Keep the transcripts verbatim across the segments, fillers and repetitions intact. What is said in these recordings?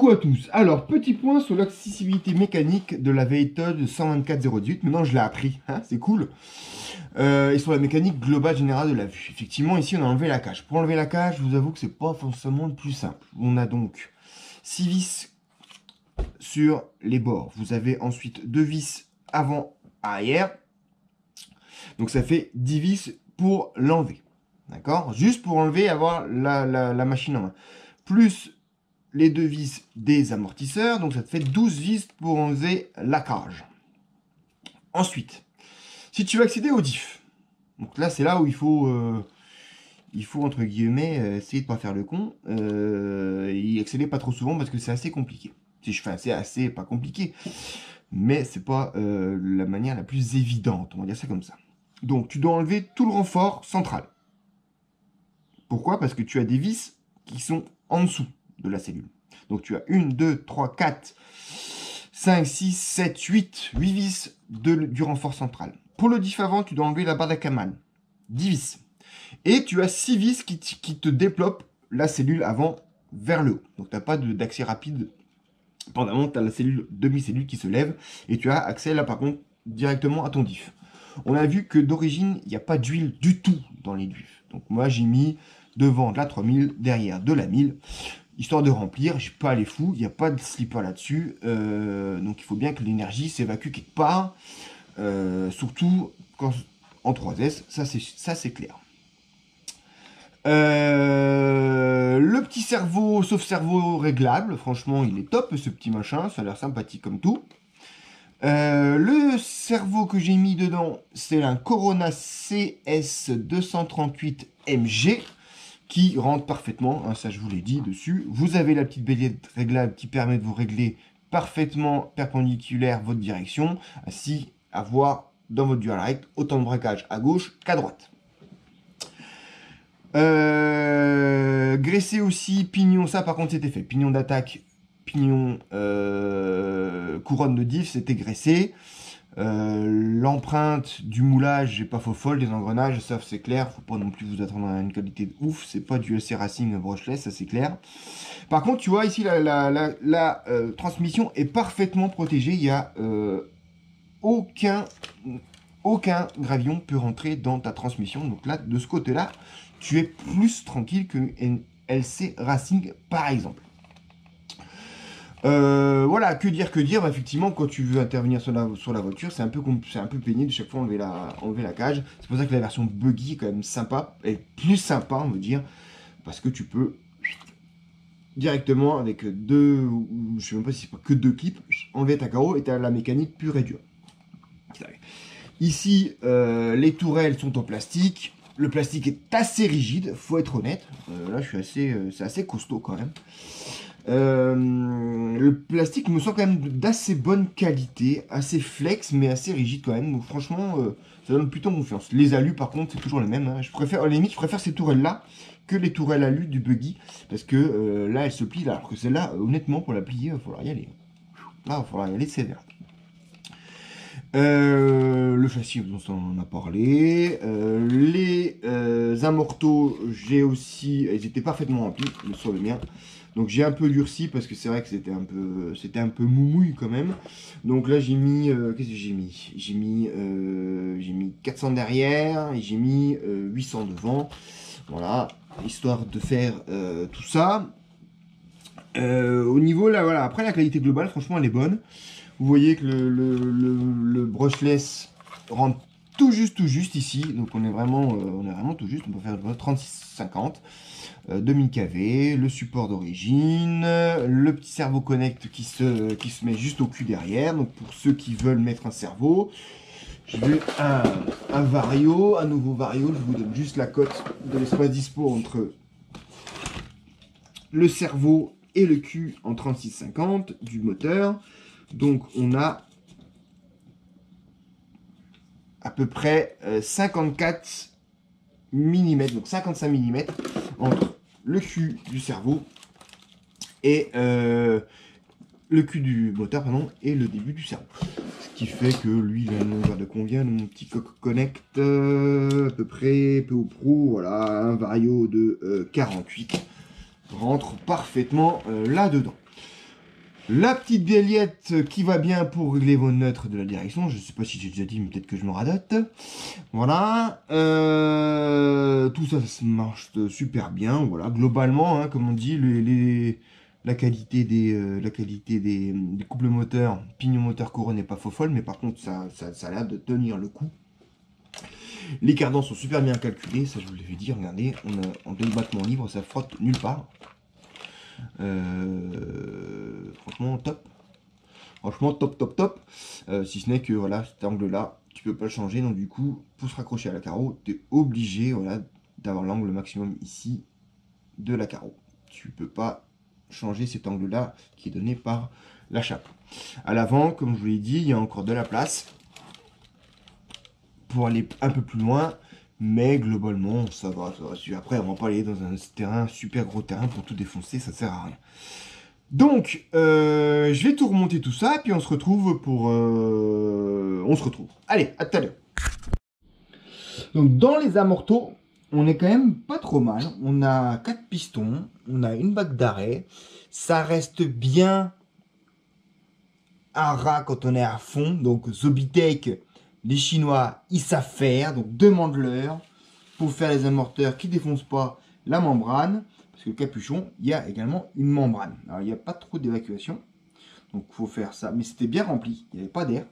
Coucou à tous. Alors, petit point sur l'accessibilité mécanique de la V E T O D cent vingt-quatre zéro dix-huit. Maintenant, je l'ai appris, hein, c'est cool. Euh, et sur la mécanique globale générale de la vue. Effectivement, ici, on a enlevé la cage. Pour enlever la cage, je vous avoue que c'est pas forcément le plus simple. On a donc six vis sur les bords. Vous avez ensuite deux vis avant-arrière. Donc, ça fait dix vis pour l'enlever. D'accord? Juste pour enlever et avoir la, la, la machine en main. Plus les deux vis des amortisseurs, donc ça te fait douze vis pour enlever la cage. Ensuite, si tu veux accéder au diff, donc là c'est là où il faut, euh, il faut entre guillemets euh, essayer de pas faire le con, euh, et y accéder pas trop souvent parce que c'est assez compliqué. Si je fais assez, assez pas compliqué, mais c'est pas euh, la manière la plus évidente, on va dire ça comme ça. Donc tu dois enlever tout le renfort central. Pourquoi? Parce que tu as des vis qui sont en dessous de la cellule. Donc tu as une, deux, trois, quatre, cinq, six, sept, huit, huit vis de, du renfort central. Pour le diff avant, tu dois enlever la barre d'Ackermann, dix vis. Et tu as six vis qui, qui te développent la cellule avant vers le haut. Donc tu n'as pas d'accès rapide. Pendant tu as la cellule, demi-cellule qui se lève. Et tu as accès là par contre directement à ton diff. On a vu que d'origine, il n'y a pas d'huile du tout dans les diffs. Donc moi j'ai mis devant de la trois mille, derrière de la mille. Histoire de remplir, je ne suis pas allé fou, il n'y a pas de slipper là-dessus. Euh, donc il faut bien que l'énergie s'évacue quelque part. Euh, surtout quand, en trois S, ça c'est clair. Euh, le petit cerveau, sauf cerveau réglable, franchement il est top ce petit machin, ça a l'air sympathique comme tout. Euh, le cerveau que j'ai mis dedans, c'est un Corona C S deux cent trente-huit M G. Qui rentre parfaitement, hein, ça je vous l'ai dit dessus. Vous avez la petite béliette réglable qui permet de vous régler parfaitement perpendiculaire votre direction, ainsi avoir dans votre dual rect autant de braquage à gauche qu'à droite. Euh, graisser aussi, pignon, ça par contre c'était fait. Pignon d'attaque, pignon euh, couronne de diff, c'était graissé. Euh, L'empreinte du moulage, j'ai pas faux folle, des engrenages, ça c'est clair, faut pas non plus vous attendre à une qualité de ouf, c'est pas du L C Racing brushless, ça c'est clair. Par contre, tu vois ici la, la, la, la euh, transmission est parfaitement protégée, il y a euh, aucun, aucun gravillon peut rentrer dans ta transmission, donc là de ce côté-là, tu es plus tranquille qu'une L C Racing par exemple. Euh, voilà, que dire, que dire, bah, effectivement, quand tu veux intervenir sur la, sur la voiture, c'est un peu c'est un peu pénible de chaque fois enlever la, enlever la cage. C'est pour ça que la version buggy est quand même sympa, est plus sympa, on veut dire, parce que tu peux directement avec deux, je sais même pas si c'est pas que deux clips, enlever ta carreau et tu as la mécanique pure et dure. Ici, euh, les tourelles sont en plastique. Le plastique est assez rigide, faut être honnête. Euh, là, je suis assez, euh, c'est assez costaud quand même. Euh, le plastique me semble quand même d'assez bonne qualité, assez flex mais assez rigide quand même, donc franchement euh, ça donne plutôt confiance. Les alus par contre c'est toujours les mêmes, hein. Je préfère, à la limite je préfère ces tourelles là que les tourelles alus du buggy, parce que euh, là elles se plient, là, alors que celle-là honnêtement pour la plier il va falloir y aller. Là il va falloir y aller sévère. Euh, le châssis, on en a parlé. Euh, les euh, amortos, j'ai aussi, ils étaient parfaitement remplis, sur le mien. Donc j'ai un peu durci parce que c'est vrai que c'était un peu, c'était un peu moumouille quand même. Donc là j'ai mis, euh, qu'est-ce que j'ai mis? J'ai mis, euh, j'ai mis quatre cents derrière et j'ai mis euh, huit cents devant. Voilà, histoire de faire euh, tout ça. Euh, au niveau là, voilà. Après la qualité globale, franchement, elle est bonne. Vous voyez que le, le, le, le brushless rentre tout juste, tout juste ici. Donc on est vraiment, euh, on est vraiment tout juste. On peut faire trente-six cinquante. Euh, deux mille K V, le support d'origine, le petit cerveau connect qui se, qui se met juste au cul derrière. Donc pour ceux qui veulent mettre un cerveau, je vais un, un vario, un nouveau vario. Je vous donne juste la cote de l'espace dispo entre le cerveau et le cul en trente-six cinquante du moteur. Donc on a à peu près euh, cinquante-quatre millimètres, donc cinquante-cinq millimètres entre le cul du cerveau et euh, le cul du moteur, pardon, et le début du cerveau. Ce qui fait que lui, il a une longueur de combien, mon petit coq connect, euh, à peu près, peu au pro, voilà, un vario de euh, quarante-huit rentre parfaitement euh, là-dedans. La petite biellette qui va bien pour régler vos neutres de la direction. Je sais pas si j'ai déjà dit, mais peut-être que je me radote. Voilà. Euh, tout ça, ça marche super bien. Voilà. Globalement, hein, comme on dit, les, les, la qualité des, euh, la qualité des, des couples moteurs, pignon moteur couronne n'est pas faux folle, mais par contre, ça, ça, ça a l'air de tenir le coup. Les cardans sont super bien calculés, ça je vous l'avais dit. Regardez, on a, en deux battements libres, ça frotte nulle part. Euh, franchement top, franchement top top top, euh, si ce n'est que voilà, cet angle là tu peux pas le changer, donc du coup pour se raccrocher à la carreau tu es obligé voilà, d'avoir l'angle maximum ici de la carreau. Tu peux pas changer cet angle là qui est donné par la chape. À l'avant, comme je vous l'ai dit, il y a encore de la place pour aller un peu plus loin. Mais globalement, ça va, ça va. Après, on va pas aller dans un terrain, super gros terrain pour tout défoncer, ça sert à rien. Donc, euh, je vais tout remonter tout ça, puis on se retrouve pour... Euh, on se retrouve. Allez, à tout à l'heure. Donc, dans les amortos, on est quand même pas trop mal. On a quatre pistons, on a une bague d'arrêt. Ça reste bien à ras quand on est à fond. Donc, Zobitech... Les Chinois, ils savent faire, donc demande-leur pour faire les amorteurs qui ne défoncent pas la membrane. Parce que le capuchon, il y a également une membrane. Alors, il n'y a pas trop d'évacuation. Donc, il faut faire ça. Mais c'était bien rempli. Il n'y avait pas d'air.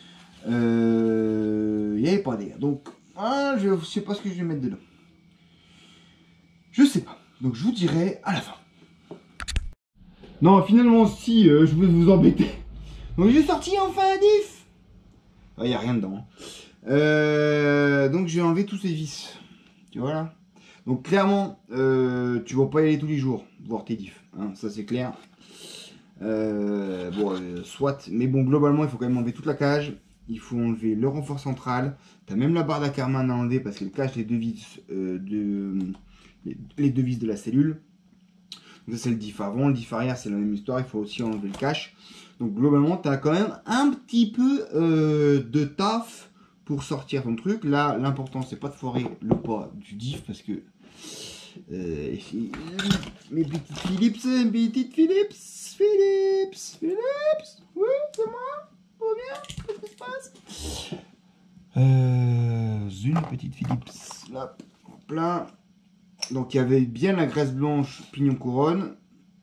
Euh, il n'y avait pas d'air. Donc, ah, je ne sais pas ce que je vais mettre dedans. Je ne sais pas. Donc, je vous dirai à la fin. Non, finalement, si, euh, je vais vous embêter. Donc, j'ai sorti enfin un diff. Il n'y a rien dedans. Euh, donc j'ai enlevé tous ces vis. Tu vois là. Donc clairement, euh, tu vas pas y aller tous les jours, voir tes diffs. Hein, ça c'est clair. Euh, bon, euh, soit. Mais bon, globalement, il faut quand même enlever toute la cage. Il faut enlever le renfort central. Tu as même la barre d'Ackermann à enlever parce qu'elle cache les deux vis, euh, de, les, les deux vis de la cellule. Donc ça c'est le diff avant. Le diff arrière, c'est la même histoire. Il faut aussi enlever le cache. Donc globalement, tu as quand même un petit peu euh, de taf pour sortir ton truc. Là, l'important, c'est pas de foirer le pas du diff parce que euh, mes petites Philips, mes petites Philips, Philips, Philips, oui, c'est moi, tout va bien, qu'est-ce qui se passe? euh, Une petite Philips, là, en plein. Donc il y avait bien la graisse blanche pignon couronne.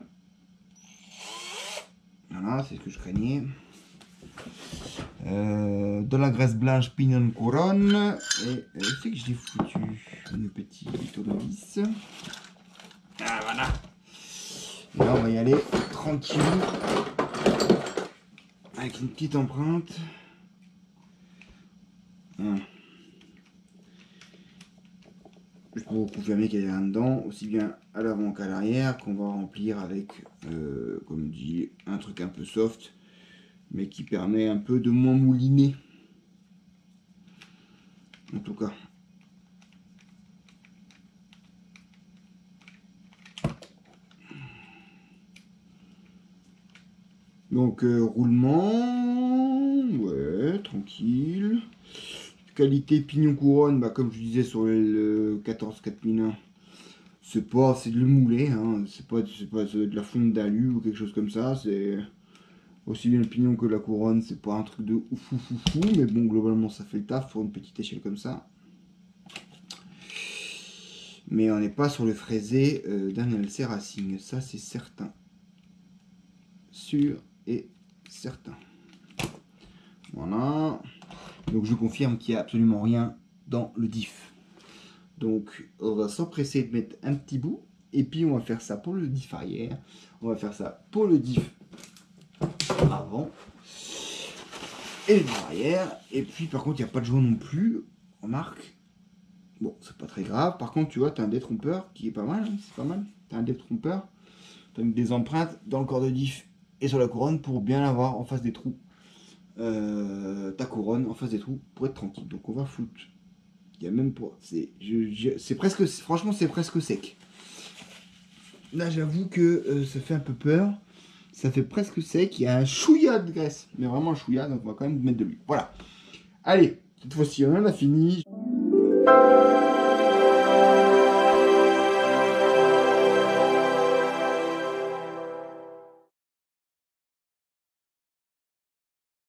Voilà, c'est ce que je craignais. Euh, de la graisse blanche pignon couronne. Et je sais que je l'ai foutu une petite tournevis. Ah voilà. Et là on va y aller tranquille. Avec une petite empreinte. Voilà. Je peux vous confirmer qu'il y a rien dedans, aussi bien à l'avant qu'à l'arrière, qu'on va remplir avec, euh, comme dit, un truc un peu soft, mais qui permet un peu de moins mouliner. En tout cas. Donc, euh, roulement, ouais, tranquille. Qualité pignon couronne, bah, comme je disais sur le quatorze quatre mille un, c'est pas, c'est de le mouler, hein, c'est pas, c'est pas de la fonte d'alu ou quelque chose comme ça, c'est aussi bien le pignon que la couronne, c'est pas un truc de ouf ouf ouf fou, mais bon, globalement ça fait le taf pour une petite échelle comme ça. Mais on n'est pas sur le fraisé euh, d'un L C Racing, ça c'est certain. Sûr et certain. Voilà. Donc je confirme qu'il n'y a absolument rien dans le diff. Donc on va s'empresser de mettre un petit bout. Et puis on va faire ça pour le diff arrière. On va faire ça pour le diff avant. Et le diff arrière. Et puis par contre il n'y a pas de joint non plus. Remarque. Bon, c'est pas très grave. Par contre tu vois, tu as un détrompeur qui est pas mal. Hein, c'est pas mal. Tu as un détrompeur. Tu as des empreintes dans le corps de diff et sur la couronne pour bien avoir en face des trous. Euh, ta couronne en face des trous pour être tranquille. Donc on va foutre. Il y a même pas. C'est c'est presque. Franchement, c'est presque sec. Là, j'avoue que euh, ça fait un peu peur. Ça fait presque sec. Il y a un chouïa de graisse, mais vraiment un chouïa. Donc on va quand même mettre de l'huile. Voilà. Allez, cette fois-ci, on en a fini.